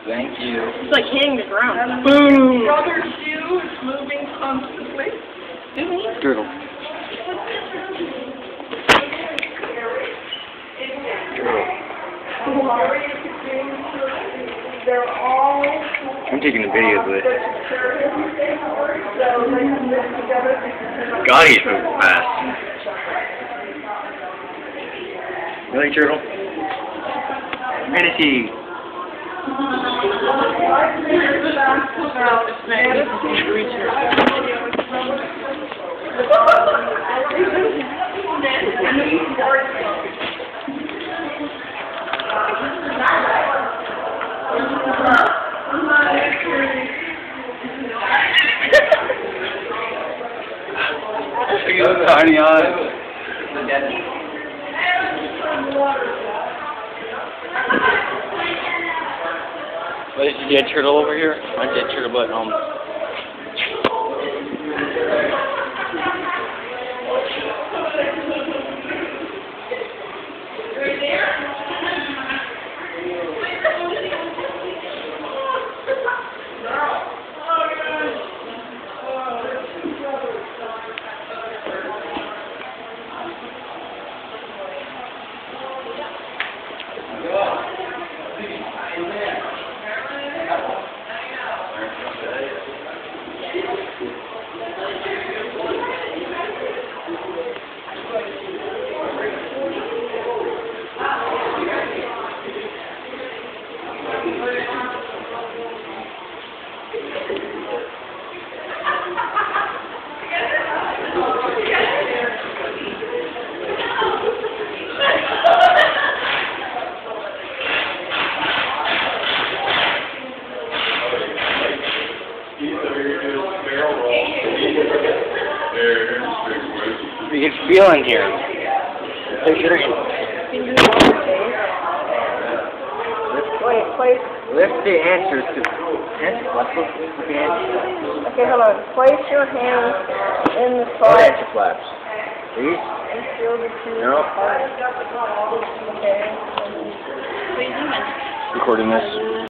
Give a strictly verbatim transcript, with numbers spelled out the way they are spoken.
Thank you. It's like hitting the ground. Boom! Brother shoe is moving constantly. Turtle. They're all... I'm taking a video of it. God, he's moving fast. Really, Turtle? Manatee. Look at those tiny eyes. What is the dead turtle over here? My dead turtle but home. You can feel in here. Lift your Wait, place. Lift the answers to answer. What's the answer? Okay, hold on. Place your hands in the Oh, slot answer flaps. These? and feel the two No. parts. Okay. Recording this.